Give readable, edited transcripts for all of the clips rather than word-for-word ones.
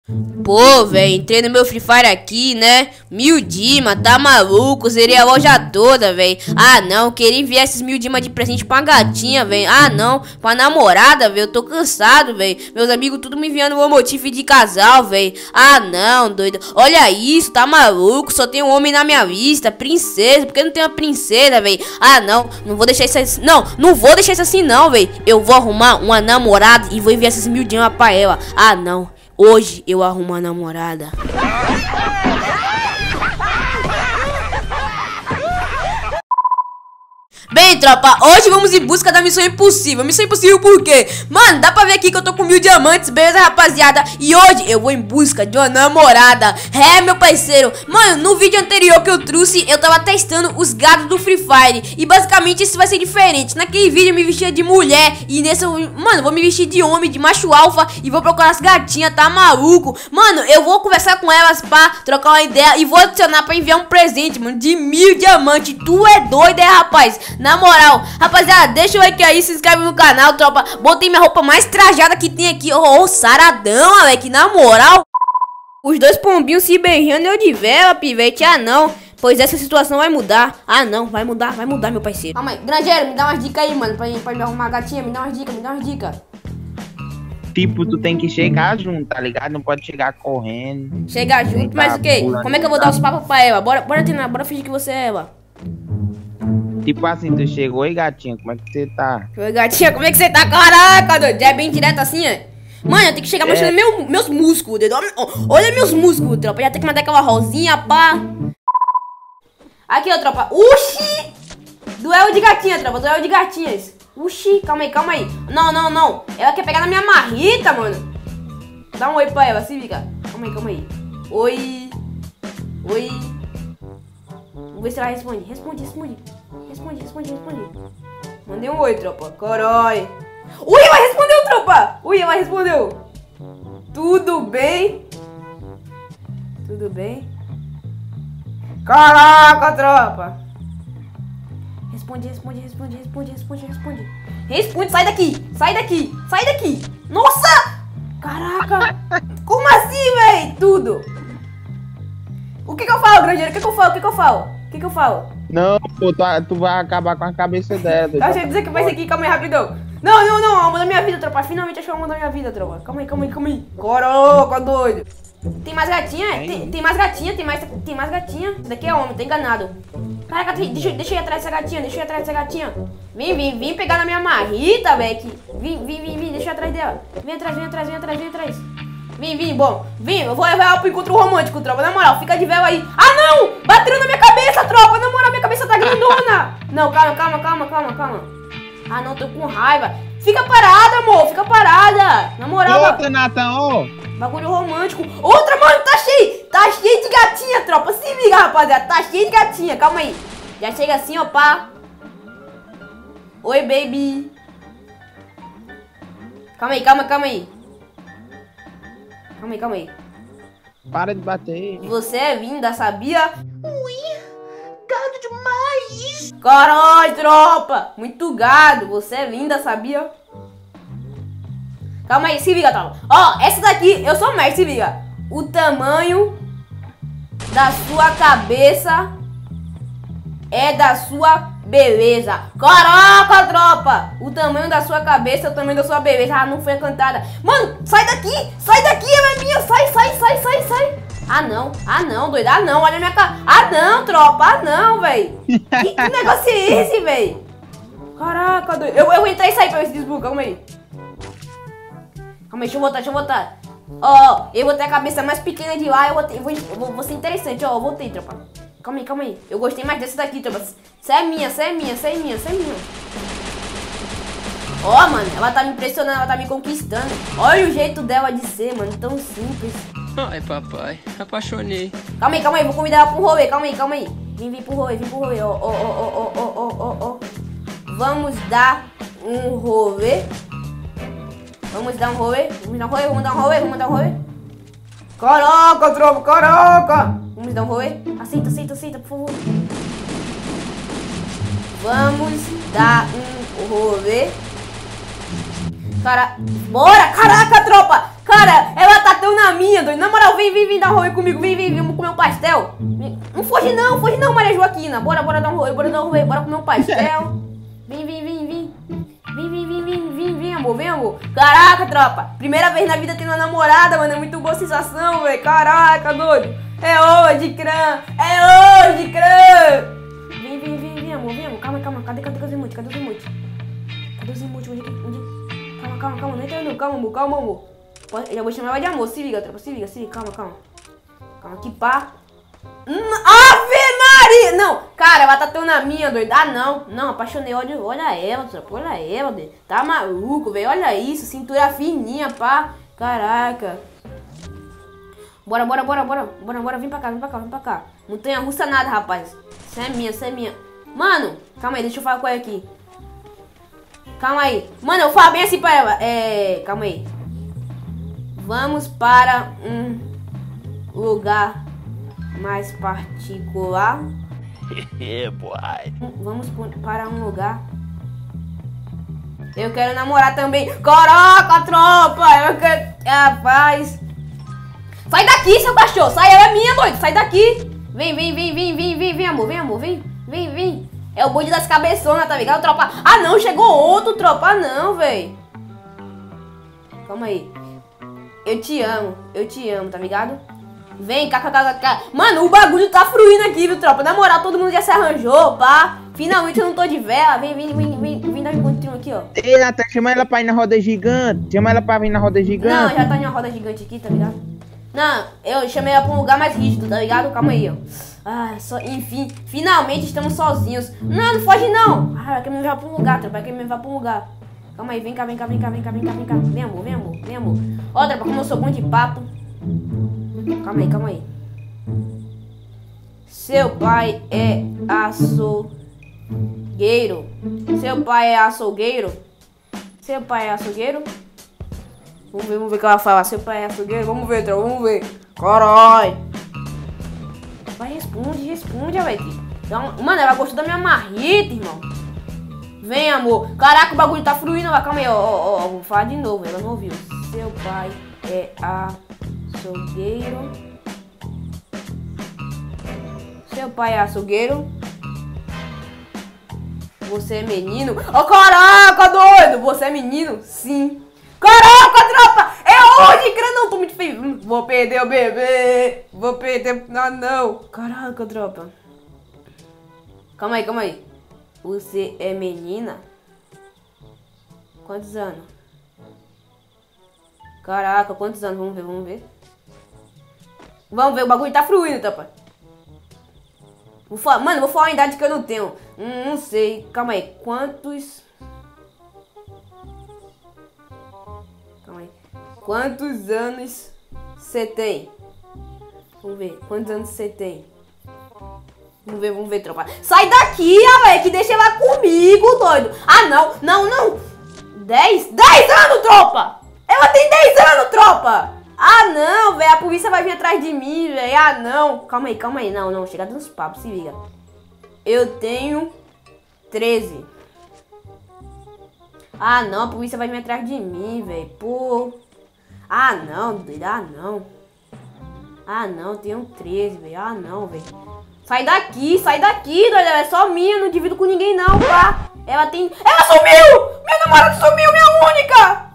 Pô, velho, entrei no meu Free Fire aqui, né? 1000 Dima, tá maluco? Zerei a loja toda, velho. Ah, não, queria enviar esses 1000 Dima de presente pra gatinha, velho. Ah, não, pra namorada, velho. Eu tô cansado, velho. Meus amigos tudo me enviando o motivo de casal, velho. Ah, não, doido. Olha isso, tá maluco? Só tem um homem na minha lista, princesa. Por que não tem uma princesa, velho? Ah, não, não vou deixar isso assim. Não vou deixar isso assim, não, velho. Eu vou arrumar uma namorada e vou enviar esses 1000 Dima pra ela. Ah, não. Hoje eu arrumo uma namorada. Bem, tropa, hoje vamos em busca da missão impossível. Missão impossível por quê? Mano, dá pra ver aqui que eu tô com 1000 diamantes, beleza, rapaziada? E hoje eu vou em busca de uma namorada. É, meu parceiro. Mano, no vídeo anterior que eu trouxe, eu tava testando os gatos do Free Fire. E basicamente isso vai ser diferente. Naquele vídeo eu me vestia de mulher. E nesse, mano, vou me vestir de homem, de macho alfa. E vou procurar as gatinhas, tá maluco? Mano, eu vou conversar com elas pra trocar uma ideia. E vou adicionar pra enviar um presente, mano, de 1000 diamantes. Tu é doido, é, rapaz? Na moral, rapaziada, deixa o like aí, se inscreve no canal, tropa. Botei minha roupa mais trajada que tem aqui. Ô, saradão, Alec, na moral. Os dois pombinhos se beijando, eu de vela, pivete. Ah, não, pois essa situação vai mudar. Ah, não, vai mudar, meu parceiro. Calma aí, granjeiro, me dá umas dicas aí, mano, pra me arrumar a gatinha. Me dá umas dicas. Tipo, tu tem que chegar junto, tá ligado? Não pode chegar correndo. Chegar junto, mas o quê? Como é que eu vou dar os papos pra ela? Bora treinar, bora fingir que você é ela. Tipo assim, tu chegou e gatinha, como é que você tá? Oi, gatinha, como é que você tá? Caraca, doido, já é bem direto assim, é? Mano, eu tenho que chegar mostrando meus músculos, doido. Olha meus músculos, tropa. Já tem que mandar aquela rosinha, pá. Aqui, ó, tropa. Uxi! Duelo de gatinha, tropa, duelo de gatinhas. Uxi, calma aí. Não. Ela quer pegar na minha marrita, mano. Dá um oi pra ela, se liga. Calma aí. Oi. Vamos ver se ela responde. Responde. Mandei um oi, tropa. Corói. Ui, ela respondeu, tropa. Tudo bem? Caraca, tropa. Responde. Responde, sai daqui. Nossa! Caraca. Como assim, véi? Tudo. O que eu falo, granjeiro? O que eu falo? Não, pô, tu vai acabar com a cabeça dela. Deixa eu dizer que vai ser aqui, calma aí, rapidão. Não, amor da minha vida, tropa. Finalmente achou o amor da minha vida, tropa. Calma aí. Coroca, doido. Tem mais gatinha? Tem mais gatinha. Esse daqui é homem, tá enganado. Caraca, deixa eu ir atrás dessa gatinha. Vem pegar na minha marrita, Beck. Vem, deixa eu ir atrás dela. Vem atrás. Vem, bom. Vem, eu vou levar ela pro encontro romântico, tropa. Na moral, fica de vela aí. Ah, não! Bateu na minha cabeça, tropa. Na moral, minha cabeça tá grandona. Não, calma. Ah, não, tô com raiva. Fica parada, amor. Na moral. Outra, Nathan, ó. Bagulho romântico. Outra, mano, tá cheio de gatinha, tropa. Se liga, rapaziada. Tá cheio de gatinha. Calma aí. Já chega assim, ó, pá. Oi, baby. Calma aí. Para de bater. Você é linda, sabia? Ui, gado demais! Caralho, tropa! Muito gado, você é linda, sabia? Calma aí, se liga, tropa. Ó, essa daqui, eu sou mestre, se liga. O tamanho da sua cabeça é da sua beleza. Caraca, tropa! O tamanho da sua cabeça é o tamanho da sua beleza. Ah, não foi cantada. Mano, sai daqui, ela é minha. Sai. Ah, não, doido. Ah, não, olha a minha cara. Ah, não, tropa. Ah, não, véi. Que negócio é esse, véi? Caraca, doido. Eu vou entrar e sair pra ver esse desbloqueio. Calma aí, deixa eu voltar. Ó, eu vou ter a cabeça mais pequena de lá. Vou ser interessante, ó. Eu voltei, tropa. Calma aí. Eu gostei mais dessa daqui, tropa. Você é minha. Ó, mano, ela tá me impressionando, ela tá me conquistando. Olha o jeito dela de ser, mano, tão simples. Ai, papai, apaixonei. Calma aí, vou convidar ela pra um rolê, calma aí. Vem pro rolê, ó. Vamos dar um rolê. Vamos dar um rolê. Caraca, tropa, caraca. Vamos dar um rolê. Aceita, por favor. Vamos dar um rolê. Bora! Caraca, tropa! Cara, ela tá tão na minha, doido. Na moral, vem dar um rolê comigo. Vem, vamos comer um pastel. Não foge não, Maria Joaquina. Bora dar um rolê, bora comer um pastel. Vem, amor. Caraca, tropa. Primeira vez na vida tendo uma namorada, mano. É muito boa sensação, velho. Caraca, doido. É hoje, crã. Vem, amor. Calma. Cadê os emotes? Cadê os emotes? Onde? Calma. Não entra não. Calma, amor. Eu já vou chamar ela de amor. Se liga, tropa. Se liga. Calma. Calma aqui, pá. Ave Maria! Não, cara, ela tá tão na minha, doido. Não, apaixonei. Olha ela, tropa. Olha ela, doido. Tá maluco, velho. Olha isso, cintura fininha, pá. Caraca. Bora. Vem pra cá. Montanha russa nada, rapaz. Isso é minha. Mano, calma aí, deixa eu falar com ela aqui. Calma aí. Mano, eu falo bem assim pra ela. Calma aí. Vamos para um lugar mais particular. Vamos para um lugar. Eu quero namorar também. Caraca, tropa! Eu quero. Rapaz. Sai daqui, seu cachorro! Sai, ela é minha, doido! Sai daqui! Vem, amor, vem! É o bonde das cabeçonas, tá ligado, tropa? Ah, não, chegou outro, tropa! Ah, não, véi! Calma aí. Eu te amo, tá ligado? Vem, kkkk. Mano, o bagulho tá fluindo aqui, viu, tropa? Na moral, todo mundo já se arranjou, pá. Finalmente eu não tô de vela. Vem dar um encontrinho aqui, ó. Ei, Natan, chama ela pra ir na roda gigante. Chama ela pra vir na roda gigante. Não, já tá em uma roda gigante aqui, tá ligado? Não, eu chamei ela pra um lugar mais rígido, tá ligado? Calma aí, ó. Enfim, finalmente estamos sozinhos. Não foge não. Vai querer me levar pra um lugar, tropa. Vai querer me levar pra um lugar. Calma aí, vem cá. Vem, amor. Ó, tropa, como eu sou bom de papo. Calma aí. Seu pai é açougueiro. Vamos ver o que ela fala. Seu pai é açougueiro? Vamos ver, tropa, vamos ver. Carai. Vai, responde, velho. Então, mano, ela gostou da minha marrita, irmão. Vem, amor. Caraca, o bagulho tá fluindo. Calma aí, ó. Vou falar de novo, ela não ouviu. Seu pai é açougueiro. Você é menino? Caraca, doido! Você é menino? Sim. Caraca, tropa! É hoje, cara! Não, tô muito feio. Vou perder o bebê. Não. Caraca, tropa. Calma aí. Você é menina? Quantos anos? Caraca, quantos anos? Vamos ver. Vamos ver, o bagulho tá fluindo, tropa. Vou falar uma idade que eu não tenho. Não sei. Calma aí. Quantos anos você tem? Vamos ver. Quantos anos você tem? Vamos ver, tropa. Sai daqui, velho, que deixa ela comigo, doido. Não. 10 anos, tropa. Ela tem 10 anos, tropa. Não, velho, a polícia vai vir atrás de mim, velho. Não. Calma aí. Não. Chega nos papos, se liga. Eu tenho 13. Não, a polícia vai vir atrás de mim, velho. Pô. Não, doido. Não, tenho 13, velho. Não, velho. Sai daqui, doido. Ela é só minha, não divido com ninguém, não, pá. Ela sumiu! Minha namorada sumiu, minha única!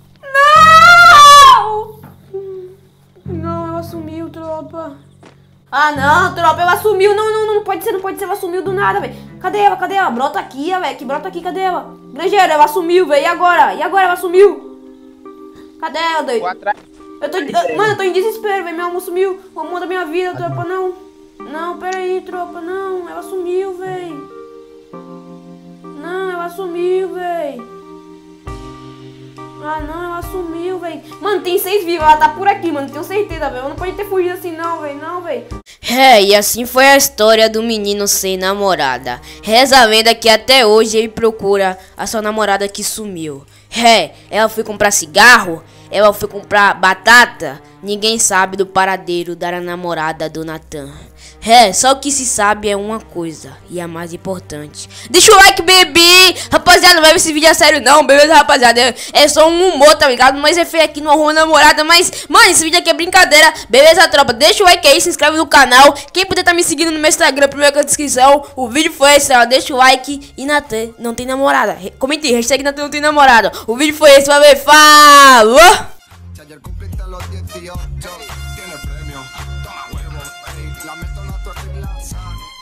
Não, ela sumiu, tropa. Não, tropa, ela sumiu. Não pode ser, ela sumiu do nada, velho. Cadê ela? Brota aqui, velho, cadê ela? Granjeiro, ela sumiu, velho. E agora ela sumiu. Cadê ela, doido? Mano, eu tô em desespero, velho. Meu amor sumiu. O amor da minha vida, tropa, não, pera aí, tropa, não. Ela sumiu, velho. Ela sumiu, velho. Ela sumiu, velho. Mano, tem 6 vivos, ela tá por aqui, mano. Tenho certeza, velho. Não pode ter fugido assim, não, velho. E assim foi a história do menino sem namorada. Reza a lenda que até hoje ele procura a sua namorada que sumiu. Ela foi comprar cigarro, ela foi comprar batata, ninguém sabe do paradeiro da namorada do Nathan. É, só o que se sabe é uma coisa, e a mais importante. Deixa o like, bebê! Rapaziada, não vai ver esse vídeo a sério não, beleza, rapaziada? É só um humor, tá ligado? Mas é feio aqui no arroba namorada, mas, mano, esse vídeo aqui é brincadeira. Beleza, tropa? Deixa o like aí, se inscreve no canal. Quem puder tá me seguindo no meu Instagram, primeiro na descrição. O vídeo foi esse, ó, deixa o like. E Nathan não tem namorada. Comente aí, hashtag Nathan não tem namorada. O vídeo foi esse, vai ver, falou! Si ayer cumpliste los 18, tienes premio. Toma huevo, ey, la meto en la torre y la sal.